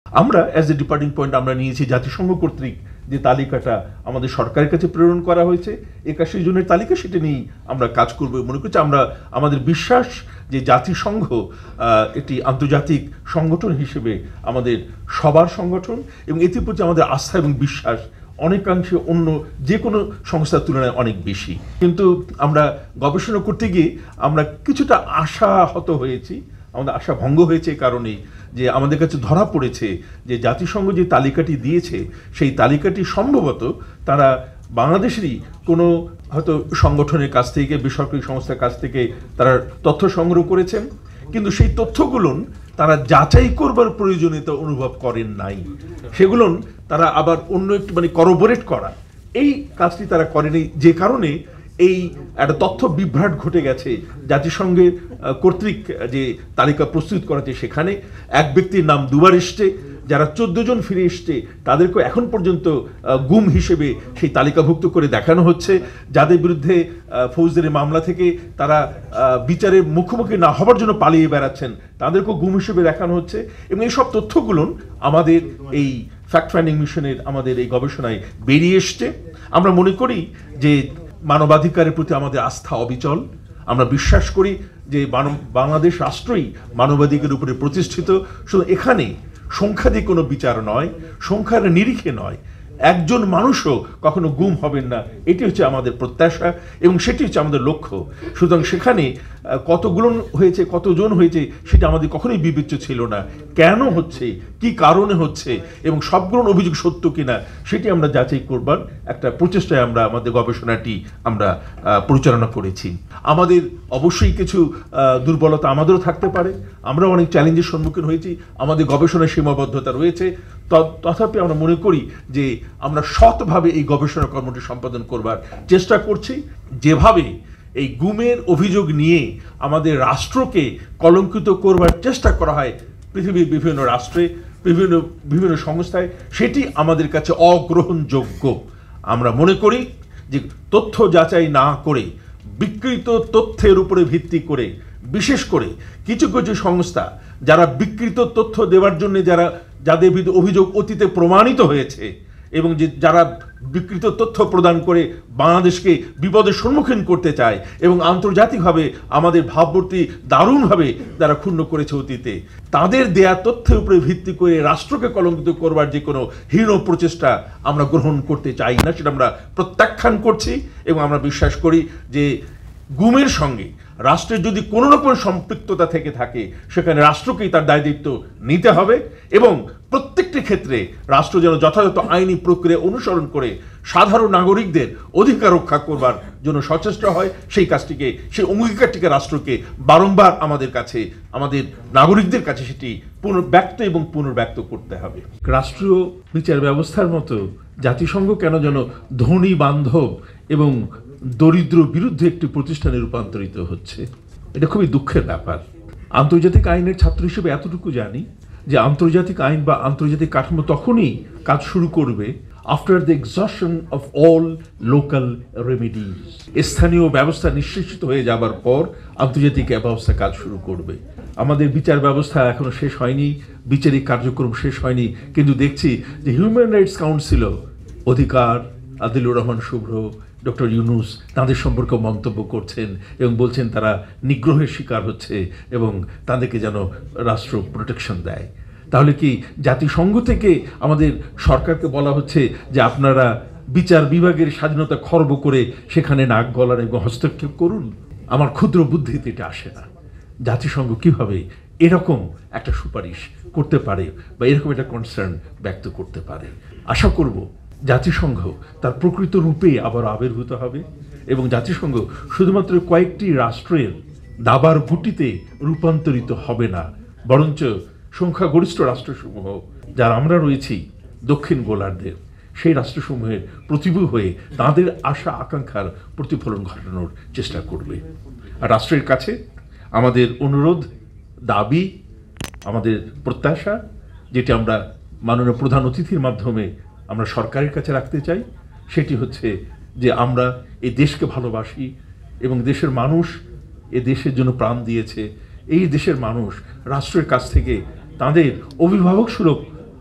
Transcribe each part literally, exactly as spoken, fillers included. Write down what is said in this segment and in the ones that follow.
আমরা as a departing point আমরা নিয়েছি জাতিসংঘ কর্তৃক যে তালিকাটা আমাদের সরকারের কাছে প্রেরণ করা হয়েছে একাশি জনের তালিকা, সেটা নিয়েই আমরা কাজ করব মনে করছি। আমরা আমাদের বিশ্বাস যে জাতিসংঘ একটি আন্তর্জাতিক সংগঠন হিসেবে আমাদের সবার সংগঠন, এবং এটির প্রতি আমাদের আস্থা এবং বিশ্বাস অনেকাংশে অন্য যে কোনো সংস্থার তুলনায় অনেক বেশি। কিন্তু আমরা গবেষণা করতে গিয়ে আমরা কিছুটা আশাহত হয়েছি, আমাদের আশা ভঙ্গ হয়েছে কারণেই যে আমাদের কাছে ধরা পড়েছে যে জাতিসংঘ যে তালিকাটি দিয়েছে সেই তালিকাটি সম্ভবত তারা বাংলাদেশেরই কোনো হয়তো সংগঠনের কাছ থেকে, বেসরকারি সংস্থার কাছ থেকে তারা তথ্য সংগ্রহ করেছেন, কিন্তু সেই তথ্যগুলো তারা যাচাই করবার প্রয়োজনীয়তা অনুভব করেন নাই। সেগুলো তারা আবার অন্য একটু মানে করবোরেট করা, এই কাজটি তারা করেনি, যে কারণে এই একটা তথ্য বিভ্রাট ঘটে গেছে। জাতিসংঘের কর্তৃক যে তালিকা প্রস্তুত করাছে সেখানে এক ব্যক্তির নাম দুবার এসছে, যারা চোদ্দ জন ফিরে এসছে তাদেরকে এখন পর্যন্ত গুম হিসেবে সেই তালিকাভুক্ত করে দেখানো হচ্ছে। যাদের বিরুদ্ধে ফৌজদারি মামলা থেকে তারা বিচারের মুখোমুখি না হবার জন্য পালিয়ে বেড়াচ্ছেন তাদেরকেও গুম হিসেবে দেখানো হচ্ছে। এবং এই সব তথ্যগুলো আমাদের এই ফ্যাক্ট ফাইন্ডিং মিশনের আমাদের এই গবেষণায় বেরিয়ে এসছে। আমরা মনে করি যে মানবাধিকারের প্রতি আমাদের আস্থা অবিচল। আমরা বিশ্বাস করি যে বাংলাদেশ রাষ্ট্রই মানবাধিকারের উপরে প্রতিষ্ঠিত। শুধু এখানে সংখ্যা দিয়ে কোনো বিচার নয়, সংখ্যার নিরিখে নয়, একজন মানুষও কখনো গুম হবেন না, এটি হচ্ছে আমাদের প্রত্যাশা এবং সেটি হচ্ছে আমাদের লক্ষ্য। সুতরাং সেখানে কতগুলো হয়েছে, কতজন হয়েছে সেটা আমাদের কখনোই বিবেচ্য ছিল না। কেন হচ্ছে, কি কারণে হচ্ছে এবং সবগুলো অভিযোগ সত্য কিনা সেটি আমরা যাচাই করবার একটা প্রচেষ্টায় আমরা আমাদের গবেষণাটি আমরা পরিচালনা করেছি। আমাদের অবশ্যই কিছু দুর্বলতা আমাদেরও থাকতে পারে, আমরা অনেক চ্যালেঞ্জের সম্মুখীন হয়েছি, আমাদের গবেষণার সীমাবদ্ধতা রয়েছে। তথাপি আমরা মনে করি যে আমরা সৎভাবে এই গবেষণা কর্মটি সম্পাদন করবার চেষ্টা করছি। যেভাবে এই গুমের অভিযোগ নিয়ে আমাদের রাষ্ট্রকে কলঙ্কিত করবার চেষ্টা করা হয় পৃথিবীর বিভিন্ন রাষ্ট্রে, বিভিন্ন বিভিন্ন সংস্থায়, সেটি আমাদের কাছে অগ্রহণযোগ্য। আমরা মনে করি যে তথ্য যাচাই না করে, বিকৃত তথ্যের উপরে ভিত্তি করে, বিশেষ করে কিছু কিছু সংস্থা যারা বিকৃত তথ্য দেওয়ার জন্য যারা যাদের বিরুদ্ধে অভিযোগ অতীতে প্রমাণিত হয়েছে এবং যে যারা বিকৃত তথ্য প্রদান করে বাংলাদেশকে বিপদের সম্মুখীন করতে চায় এবং আন্তর্জাতিকভাবে আমাদের ভাবমূর্তি দারুণভাবে তারা ক্ষুণ্ণ করেছে অতীতে, তাদের দেয়া তথ্যের উপরে ভিত্তি করে রাষ্ট্রকে কলঙ্কিত করবার যে কোনো হীন প্রচেষ্টা আমরা গ্রহণ করতে চাই না, সেটা আমরা প্রত্যাখ্যান করছি। এবং আমরা বিশ্বাস করি যে গুমের সঙ্গে রাষ্ট্রের যদি কোনো রকম সম্পৃক্ততা থেকে থাকে সেখানে রাষ্ট্রকেই তার দায় দায়িত্ব নিতে হবে এবং প্রত্যেকটি ক্ষেত্রে রাষ্ট্র যেন যথাযথ আইনি প্রক্রিয়া অনুসরণ করে সাধারণ নাগরিকদের অধিকার রক্ষা করবার জন্য সচেষ্ট হয়। সেই কাজটিকে, সেই অঙ্গীকারটিকে রাষ্ট্রকে বারংবার আমাদের কাছে, আমাদের নাগরিকদের কাছে সেটি পুনর্ব্যক্ত এবং পুনর্ব্যক্ত করতে হবে। রাষ্ট্রীয় বিচার ব্যবস্থার মতো জাতিসংঘ কেন যেন ধনী বান্ধব এবং দরিদ্র বিরুদ্ধে একটি প্রতিষ্ঠানে রূপান্তরিত হচ্ছে, এটা খুবই দুঃখের ব্যাপার। আন্তর্জাতিক আইনের ছাত্র হিসেবে এতটুকু জানি যে আন্তর্জাতিক আইন বা আন্তর্জাতিক কাঠামো তখনই কাজ শুরু করবে after the exhaustion of all local remedies. স্থানীয় ব্যবস্থা নিশ্চিত হয়ে যাবার পর আন্তর্জাতিক ব্যবস্থা কাজ শুরু করবে। আমাদের বিচার ব্যবস্থা এখনো শেষ হয়নি, বিচারিক কার্যক্রম শেষ হয়নি, কিন্তু দেখছি যে হিউম্যান রাইটস কাউন্সিলও অধিকার, আদিলুর রহমান শুভ্র, ডক্টর ইউনুস তাদের সম্পর্কে মন্তব্য করছেন এবং বলছেন তারা নিগ্রহের শিকার হচ্ছে এবং তাদেরকে যেন রাষ্ট্র প্রোটেকশন দেয়। তাহলে কি জাতিসংঘ থেকে আমাদের সরকারকে বলা হচ্ছে যে আপনারা বিচার বিভাগের স্বাধীনতা খর্ব করে সেখানে নাক গলান এবং হস্তক্ষেপ করুন? আমার ক্ষুদ্র বুদ্ধিতে এটা আসে না। জাতিসংঘ কিভাবে এরকম একটা সুপারিশ করতে পারে বা এরকম একটা কনসার্ন ব্যক্ত করতে পারে? আশা করব জাতিসংঘ তার প্রকৃত রূপে আবার আবির্ভূত হবে এবং জাতিসংঘ শুধুমাত্র কয়েকটি রাষ্ট্রের দাবার গুটিতে রূপান্তরিত হবে না, বরঞ্চ সংখ্যাগরিষ্ঠ রাষ্ট্রসমূহ যারা আমরা রয়েছি দক্ষিণ গোলার্ধের, সেই রাষ্ট্রসমূহের প্রতিভূ হয়ে তাদের আশা আকাঙ্ক্ষার প্রতিফলন ঘটানোর চেষ্টা করবে। আর রাষ্ট্রের কাছে আমাদের অনুরোধ, দাবি, আমাদের প্রত্যাশা, যেটি আমরা মাননীয় প্রধান অতিথির মাধ্যমে আমরা সরকারের কাছে রাখতে চাই, সেটি হচ্ছে যে আমরা এই দেশকে ভালোবাসি এবং দেশের মানুষ এ দেশের জন্য প্রাণ দিয়েছে। এই দেশের মানুষ রাষ্ট্রের কাছ থেকে তাদের অভিভাবক সুলভ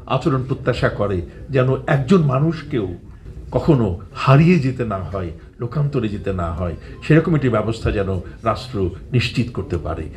আচরণ প্রত্যাশা করে, যেন একজন মানুষকেও কখনো হারিয়ে যেতে না হয়, লোকান্তরে যেতে না হয়, সেরকম একটি ব্যবস্থা যেন রাষ্ট্র নিশ্চিত করতে পারে।